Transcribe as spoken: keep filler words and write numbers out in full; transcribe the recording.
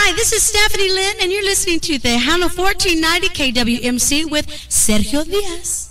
Hi, this is Stephanie Lynn, and you're listening to the Handle fourteen ninety K W M C with Sergio Diaz.